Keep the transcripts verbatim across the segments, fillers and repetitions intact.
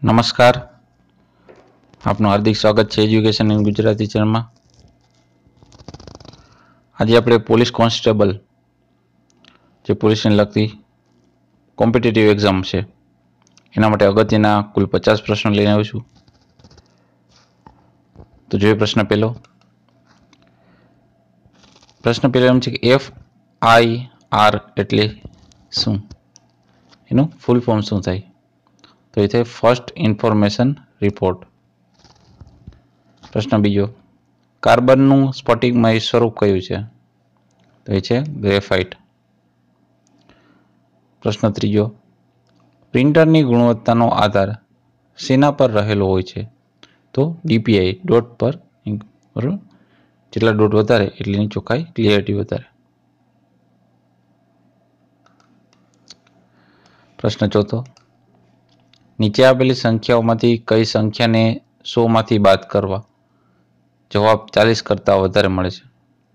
नमस्कार, आपનું हार्दिक स्वागत है एज्युकेशन इन गुजराती चैनल में। आज આપણે પોલીસ કોન્સ્ટેબલ જે પોલીસને લગતી કોમ્પિટિટિવ એક્ઝામ છે એના માટે અગત્યના કુલ પચાસ પ્રશ્નો લઈને આવ્યો છું। તો જોઈએ પ્રશ્ન પહેલો। પ્રશ્ન પહેલો એમ છે કે એફ આઈ આર એટલે શું, એનું ફૂલ ફોર્મ શું થાય? તો એ થાય ફર્સ્ટ ઇન્ફોર્મેશન રિપોર્ટ। પ્રશ્ન બીજો, કાર્બનનું સ્ફટિકમય સ્વરૂપ કયું છે? તો એ છે ગ્રેફાઇટ। પ્રશ્ન ત્રીજો, પ્રિન્ટરની ગુણવત્તાનો આધાર શેના પર રહેલો હોય છે? તો ડીપીઆઈ ડોટ પર, બરાબર, જેટલા ડોટ વધારે એટલે એની ચોખ્ખાઈ ક્લિયરિટી વધારે। પ્રશ્ન ચોથો, નીચે આપેલી સંખ્યાઓમાંથી કઈ સંખ્યાને સો માંથી બાદ કરવા જવાબ ચાલીસ કરતા વધારે મળે છે?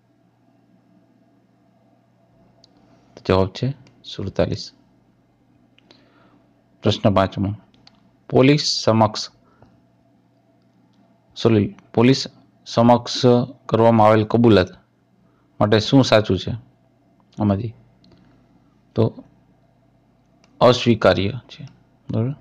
જવાબ છે સુડતાલીસ। પ્રશ્ન પાંચમો, પોલીસ સમક્ષ સોરી પોલીસ સમક્ષ કરવામાં આવેલ કબૂલાત માટે શું સાચું છે આમાંથી? તો અસ્વીકાર્ય છે, બરાબર।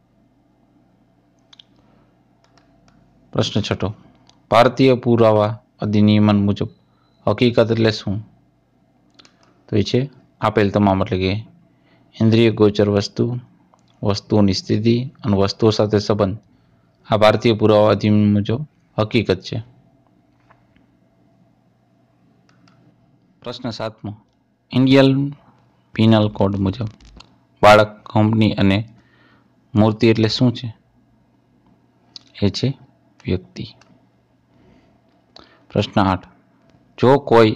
પ્રશ્ન છઠ્ઠો, ભારતીય પુરાવા અધિનિયમ મુજબ હકીકત એટલે શું? તો એ છે આપેલ તમામ, એટલે કે ઇન્દ્રિય ગોચર વસ્તુ, વસ્તુઓની સ્થિતિ અને વસ્તુઓ સાથે સંબંધ આ ભારતીય પુરાવા અધિનિયમ મુજબ હકીકત છે। પ્રશ્ન સાતમો, ઇન્ડિયન પિનલ કોડ મુજબ બાળક, કંપની અને મૂર્તિ એટલે શું છે? એ છે વ્યક્તિ। પ્રશ્ન આઠ, જો કોઈ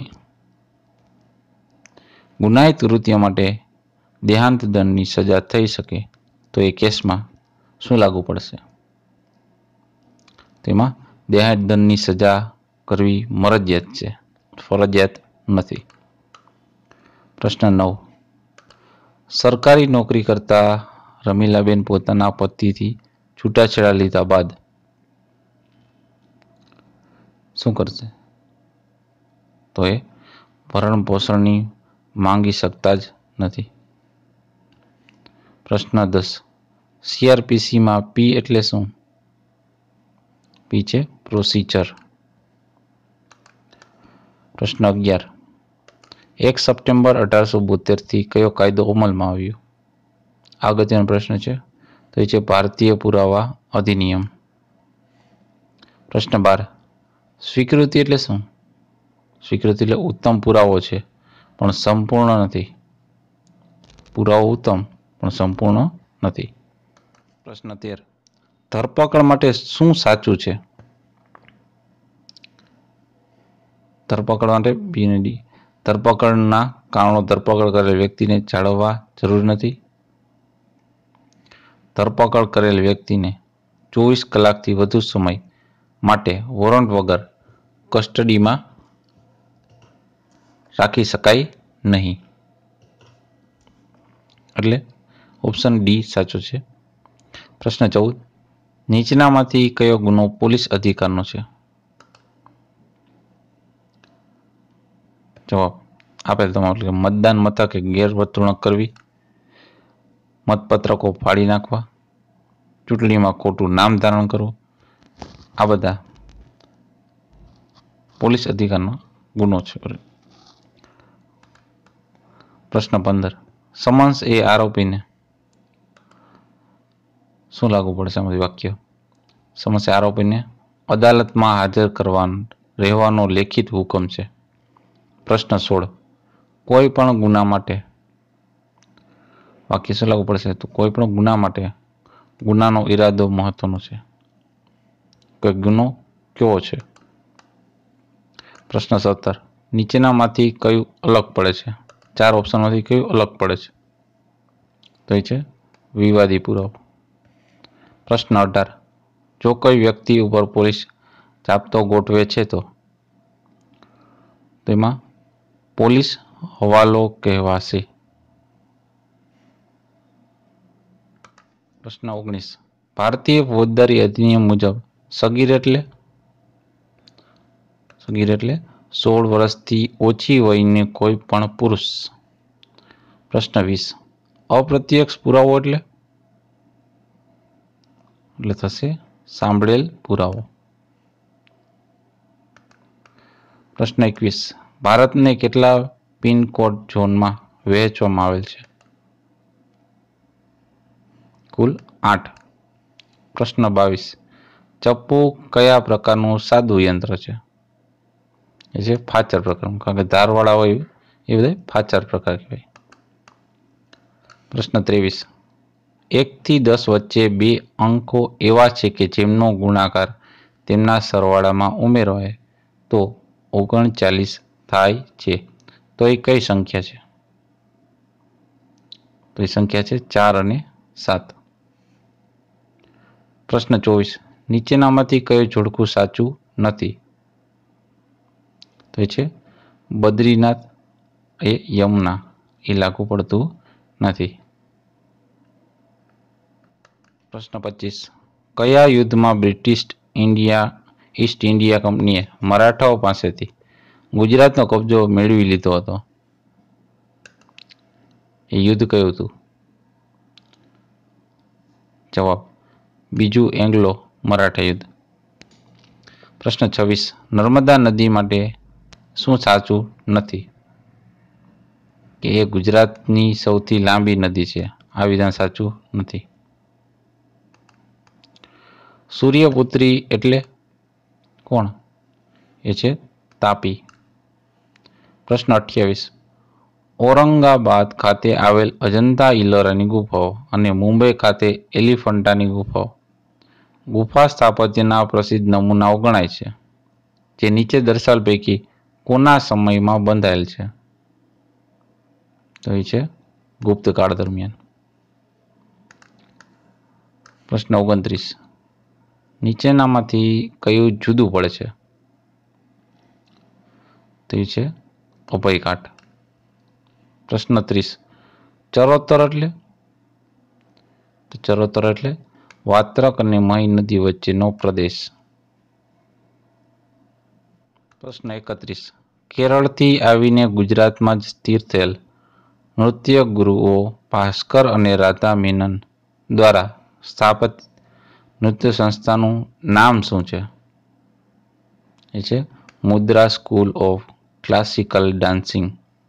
ગુનાહિત કૃત્ય માટે દેહાંત દંડની સજા થઈ શકે તો એ કેસમાં શું લાગુ પડશે? તેમાં દેહાંત દંડની સજા કરવી મરજિયાત છે, ફરજિયાત નથી। પ્રશ્ન નવ, સરકારી નોકરી કરતા રમીલાબેન પોતાના પતિથી છૂટાછેડા લીધા બાદ શું કરશે? તો એ ભરણ પોષણની માંગી શકતા જ નથી। પ્રશ્ન દસ, સીઆરપીસીમાં પી એટલે શું? પી છે પ્રોસીજર। પ્રશ્ન અગિયાર, એક સપ્ટેમ્બર અઢારસો બોતેર થી કયો કાયદો અમલમાં આવ્યો? અગત્યનો પ્રશ્ન છે, તો એ છે ભારતીય પુરાવા અધિનિયમ। પ્રશ્ન બાર, સ્વીકૃતિ એટલે શું? સ્વીકૃતિ એટલે ઉત્તમ પુરાવો છે પણ સંપૂર્ણ નથી। પુરાવો ઉત્તમ પણ સંપૂર્ણ નથી। પ્રશ્ન તેર, ધરપકડ માટે શું સાચું છે? ધરપકડ માટે બી અને ડી, ધરપકડના કારણો ધરપકડ કરેલ વ્યક્તિને જાળવવા જરૂર નથી। ધરપકડ કરેલ વ્યક્તિને ચોવીસ કલાકથી વધુ સમય માટે વોરંટ વગર કસ્ટડીમાં રાખી શકાય નહીં, એટલે ઓપ્શન ડી સાચો છે। પ્રશ્ન ચૌદ, નીચેનામાંથી કયો ગુનો પોલીસ અધિકારનો છે? જવાબ આપેલ તમામ, એટલે મતદાન મથકે ગેરવર્તણૂક કરવી, મતપત્રકો ફાડી નાખવા, ચૂંટણીમાં ખોટું નામ ધારણ કરવું, આ બધા પોલીસ અધિકારનો ગુનો છે। પ્રશ્ન પંદર, સમન્સ એ આરોપીને શું લાગુ પડશે આમાંથી વાક્ય? સમન્સ એ આરોપીને અદાલતમાં હાજર કરવા રહેવાનો લેખિત હુકમ છે। પ્રશ્ન સોળ, કોઈ પણ ગુના માટે વાક્ય શું લાગુ પડશે? તો કોઈ પણ ગુના માટે ગુનાનો ઈરાદો મહત્વનો છે। કોઈ ગુનો કેવો છે? પ્રશ્ન સત્તર, નીચેનામાંથી કયું અલગ પડે છે? ચાર ઓપ્શનમાંથી કયું અલગ પડે છે? તો એ છે વિવાદી પુરાવો। પ્રશ્ન અઢાર, જો કોઈ વ્યક્તિ ઉપર પોલીસ જાપ્તો ગોઠવે છે તો તેમાં પોલીસ હવાલો કહેવાશે। પ્રશ્ન ઓગણીસ, ભારતીય ફોજદારી અધિનિયમ મુજબ સગીર એટલે સગીર એટલે સોળ વર્ષથી ઓછી વયને કોઈ પણ પુરુષ. પ્રશ્ન વીસ. અપ્રત્યક્ષ પુરાવો એટલે એટલે થશે સાંભળેલ પુરાવો. પ્રશ્ન એકવીસ. ભારતને કેટલા પિનકોડ ઝોનમાં વહેંચવામાં આવેલ છે? કુલ આઠ. પ્રશ્ન બાવીસ. ચપ્પુ કયા પ્રકારનું સાદું યંત્ર છે? એ છે ફાચર પ્રકારનું, કારણ કે ધારવાળા હોય એ બધા ફાચર પ્રકાર કહેવાય. પ્રશ્ન ત્રેવીસ. એક થી દસ વચ્ચે બે અંકો એવા છે કે જેમનો ગુણાકાર તેમના સરવાળામાં ઉમેરાય તો ઓગણચાલીસ થાય છે, તો એ કઈ સંખ્યા છે? તો એ સંખ્યા છે ચાર અને સાત. પ્રશ્ન ચોવીસ. નીચેનામાંથી કયું જોડકું સાચું નથી? તો એ છે બદ્રીનાથ એ યમુના, એ લાગુ પડતું નથી. પ્રશ્ન પચીસ. કયા યુદ્ધમાં બ્રિટિશ ઇન્ડિયા ઈસ્ટ ઇન્ડિયા કંપનીએ મરાઠાઓ પાસેથી ગુજરાતનો કબજો મેળવી લીધો હતો? એ યુદ્ધ કયું હતું? જવાબ બીજું એંગ્લો મરાઠા યુદ્ધ. પ્રશ્ન છવ્વીસ. નર્મદા નદી માટે શું સાચું નથી? કે એ ગુજરાતની સૌથી લાંબી નદી છે, આ વિધાન સાચું નથી. સૂર્યપુત્રી એટલે કોણ? એ છે તાપી. પ્રશ્ન અઠ્યાવીસ. ઔરંગાબાદ ખાતે આવેલ અજંતા ઇલોરાની ગુફાઓ અને મુંબઈ ખાતે એલિફન્ટાની ગુફાઓ ગુફા સ્થાપત્યના પ્રસિદ્ધ નમૂનાઓ ગણાય છે, જે નીચે દર્શાવેલ પૈકી કોના સમયમાં બંધાયેલ છે? તો એ છે ગુપ્તકાળ દરમિયાન. પ્રશ્ન ઓગણત્રીસ. નીચેનામાંથી કયું જુદું પડે છે? તો એ છે અભયઘાટ. પ્રશ્ન ત્રીસ. ચરોતર એટલે તો ચરોતર એટલે વાત્રક અને મહી નદી વચ્ચેનો પ્રદેશ. પ્રશ્ન એકત્રીસ. કેરળથી આવીને ગુજરાતમાં જ સ્થિર થયેલ નૃત્ય ગુરુઓ ભાસ્કર અને રાધા મેનન દ્વારા સ્થાપિત નૃત્ય સંસ્થાનું નામ શું છે? એ છે Mudra school of classical dancing.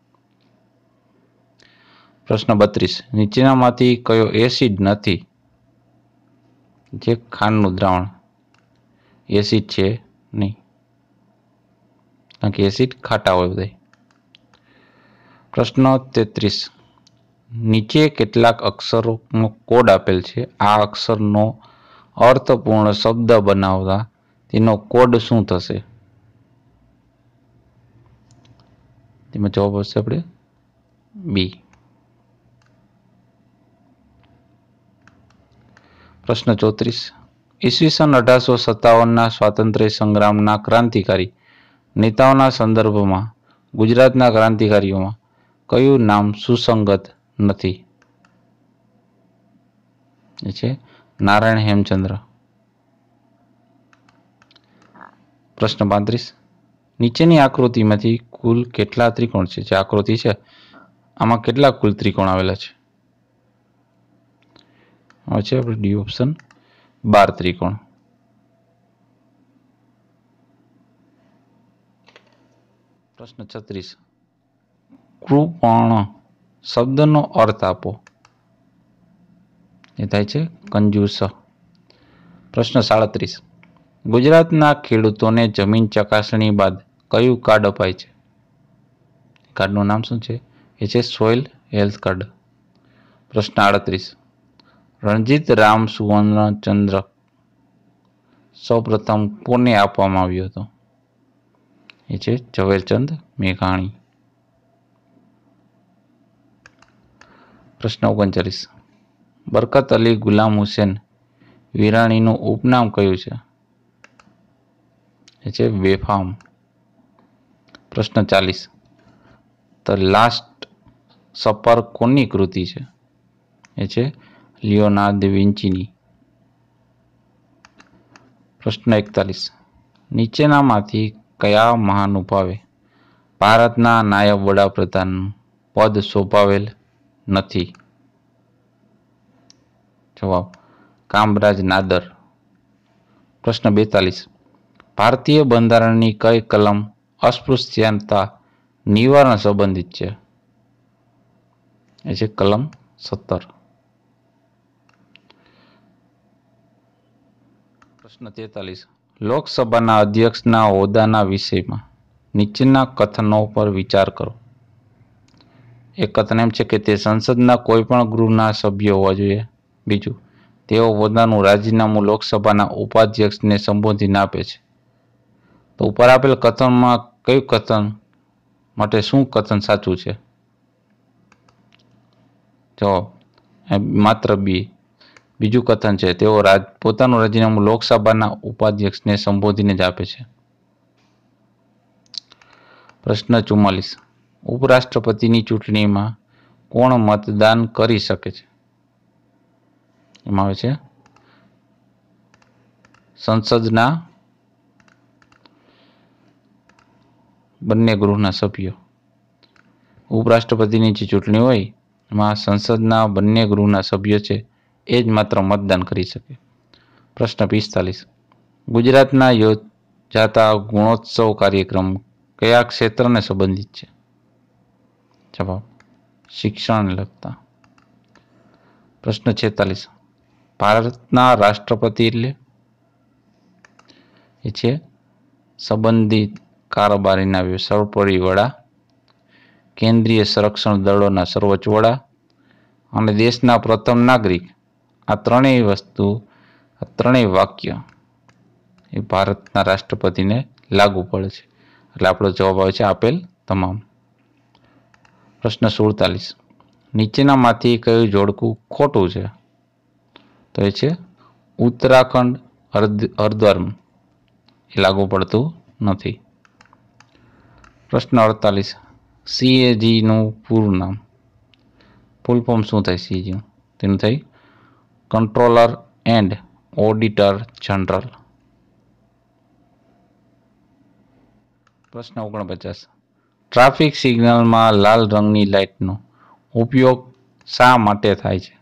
પ્રશ્ન બત્રીસ. નીચેનામાંથી કયો એસિડ નથી? જે ખાંડનું દ્રાવણ, એસિડ છે નહીં, કારણ કે એસિડ ખાટા હોય બધા. પ્રશ્ન તેત્રીસ. નીચે કેટલાક અક્ષરોનો કોડ આપેલ છે, આ અક્ષરનો અર્થપૂર્ણ શબ્દ બનાવતા તેનો કોડ શું થશે? તેમાં જવાબ હશે આપણે બી. પ્રશ્ન ચોત્રીસ. ઈસવીસન અઢારસો સત્તાવનના સ્વાતંત્ર્ય સંગ્રામના ક્રાંતિકારી નેતાઓના સંદર્ભમાં ગુજરાતના ક્રાંતિકારીઓમાં કયું નામ સુસંગત નથી? એ છે નારાયણ હેમચંદ્ર. પ્રશ્ન પાંત્રીસ. નીચેની આકૃતિમાંથી કુલ કેટલા ત્રિકોણ છે? જે આકૃતિ છે આમાં કેટલા કુલ ત્રિકોણ આવેલા છે? આવે છે આપણે ડી ઓપ્શન બાર ત્રિકોણ. પ્રશ્ન છત્રીસ. કૃપણ શબ્દનો અર્થ આપો. એ થાય છે કંજૂસ. પ્રશ્ન સાડત્રીસ. ગુજરાતના ખેડૂતોને જમીન ચકાસણી બાદ કયું કાર્ડ અપાય છે? કાર્ડનું નામ શું છે? એ છે સોઇલ હેલ્થ કાર્ડ. પ્રશ્ન આડત્રીસ. રણજીત રામ સુવર્ણ ચંદ્રક સૌપ્રથમ કોને આપવામાં આવ્યો હતો? એ છે ઝવેરચંદ મેઘાણી. પ્રશ્ન ઓગણચાલીસ. બરકત અલી ગુલામ હુસેન વિરાણીનું ઉપનામ કયું છે? એ છે બેફામ. પ્રશ્ન ચાલીસ. ધ લાસ્ટ સપર કોની કૃતિ છે? એ છે લિયોનાર્દો વિન્ચીની. પ્રશ્ન એકતાલીસ. નીચેનામાંથી કયા મહાનુભાવે ભારતના નાયબ વડાપ્રધાન પદ સોંપાવેલ નથી? જવાબ કામરાજ નાદર. પ્રશ્ન બેતાલીસ. ભારતીય બંધારણની કઈ કલમ અસ્પૃશ્યતા નિવારણ સંબંધિત છે? એ છે કલમ સત્તર. પ્રશ્ન તેતાલીસ. લોકસભાના અધ્યક્ષના હોદ્દાના વિષયમાં નીચેના કથનો પર વિચાર કરો. એક કથન એમ છે કે તે સંસદના કોઈ પણ ગૃહના સભ્ય હોવા જોઈએ. બીજું, તેઓ પોતાનું રાજીનામું લોકસભાના ઉપાધ્યક્ષને સંબોધીને આપે છે. તો ઉપર આપેલ કથનમાં કયું કથન માટે શું કથન સાચું છે? જવાબ માત્ર બી. બીજું કથન છે તેઓ પોતાનું રાજીનામું લોકસભાના ઉપાધ્યક્ષને સંબોધીને જ આપે છે. પ્રશ્ન ચુમ્માલીસ. ઉપરાષ્ટ્રપતિની ચૂંટણીમાં કોણ મતદાન કરી શકે છે? એમાં આવે છે સંસદના બંને ગૃહના સભ્યો. ઉપરાષ્ટ્રપતિની જે ચૂંટણી હોય એમાં સંસદના બંને ગૃહના સભ્યો છે એ જ માત્ર મતદાન કરી શકે. પ્રશ્ન પિસ્તાલીસ. ગુજરાતના યોજાતા ગુણોત્સવ કાર્યક્રમ કયા ક્ષેત્રને સંબંધિત છે? જવાબ શિક્ષણને લગતા. પ્રશ્ન છેતાલીસ. ભારતના રાષ્ટ્રપતિ એટલે એ છે સંબંધિત કારોબારીના સર્વોપરી વડા, કેન્દ્રીય સંરક્ષણ દળોના સર્વોચ્ચ વડા અને દેશના પ્રથમ નાગરિક. આ ત્રણેય વસ્તુ આ ત્રણેય વાક્ય એ ભારતના રાષ્ટ્રપતિને લાગુ પડે છે. એટલે આપણો જવાબ આવે છે આપેલ તમામ. પ્રશ્ન સુડતાલીસ. નીચેનામાંથી કયું જોડકું ખોટું છે? તો એ છે ઉત્તરાખંડ હરદ્વાર એ લાગુ પડતું નથી. પ્રશ્ન અડતાલીસ. સીએજીનું પૂરું નામ ફૂલ ફોર્મ શું થાય? સીએજી તેનું થાય કંટ્રોલર એન્ડ ઓડિટર જનરલ. પ્રશ્ન ઓગણપચાસ. ટ્રાફિક સિગ્નલમાં લાલ રંગની લાઇટનો ઉપયોગ શા માટે થાય છે?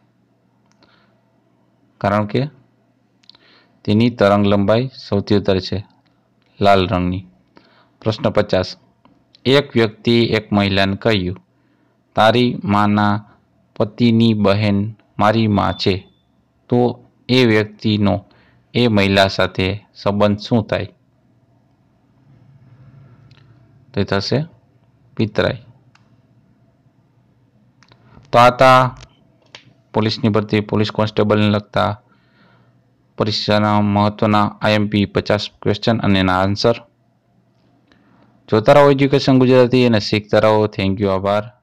કારણ કે તેની તરંગ લંબાઈ સૌથી વધારે છે લાલ રંગની. પ્રશ્ન પચાસ. એક વ્યક્તિ એક મહિલાને કહ્યું, તારી માના પતિની બહેન મારી માં છે. તો એ વ્યક્તિનો એ મહિલા સાથે સંબંધ શું થાય? તો એ થશે પિતરાઈ. તો આ હતા પોલીસની ભરતી, પોલીસ કોન્સ્ટેબલને લગતા પરીક્ષાના મહત્વના આઈએમપી પચાસ ક્વેશ્ચન અને એના આન્સર. જોતા રહો એજ્યુકેશન ગુજરાતી અને શીખતા રહો. થેન્ક યુ, આભાર.